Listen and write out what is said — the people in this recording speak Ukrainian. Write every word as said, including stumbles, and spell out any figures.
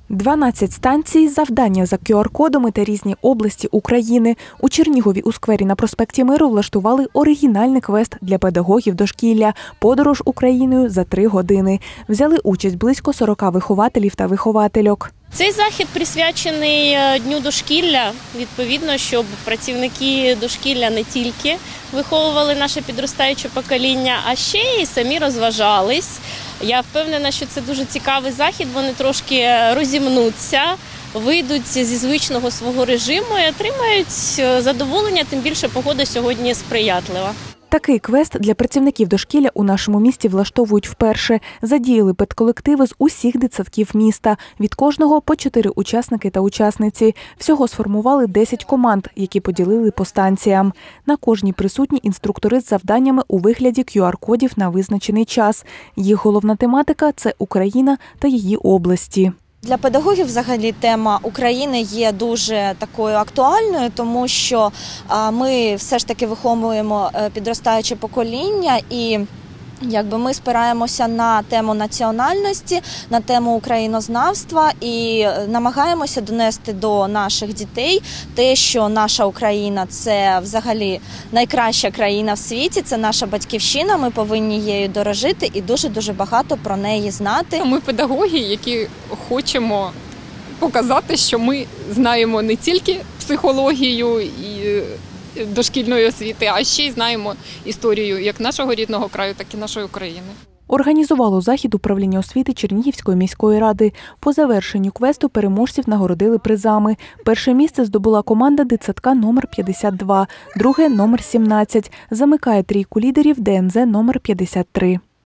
дванадцять станцій, завдання за ку ар кодами та різні області України. У Чернігові у сквері на проспекті Миру влаштували оригінальний квест для педагогів дошкілля «Подорож Україною за три години». Взяли участь близько сорока вихователів та виховательок. Цей захід присвячений Дню дошкілля, відповідно, щоб працівники дошкілля не тільки виховували наше підростаюче покоління, а ще й самі розважались. Я впевнена, що це дуже цікавий захід, вони трошки розімнуться, вийдуть зі звичного свого режиму і отримають задоволення, тим більше погода сьогодні сприятлива. Такий квест для працівників дошкілля у нашому місті влаштовують вперше. Задіяли педколективи з усіх дитсадків міста. Від кожного по чотири учасники та учасниці. Всього сформували десять команд, які поділили по станціям. На кожній присутні інструктори з завданнями у вигляді ку ар кодів на визначений час. Їх головна тематика – це Україна та її області. Для педагогів взагалі тема України є дуже такою актуальною, тому що ми все ж таки виховуємо підростаюче покоління і якби ми спираємося на тему національності, на тему українознавства і намагаємося донести до наших дітей те, що наша Україна – це взагалі найкраща країна в світі, це наша батьківщина, ми повинні її дорожити і дуже-дуже багато про неї знати. Ми педагоги, які хочемо показати, що ми знаємо не тільки психологію і дошкільної освіти, а ще й знаємо історію як нашого рідного краю, так і нашої України. Організувало захід управління освіти Чернігівської міської ради. По завершенню квесту переможців нагородили призами. Перше місце здобула команда дитсадка номер п'ятдесят два, друге – номер сімнадцять. Замикає трійку лідерів де ен зет номер п'ятдесят три.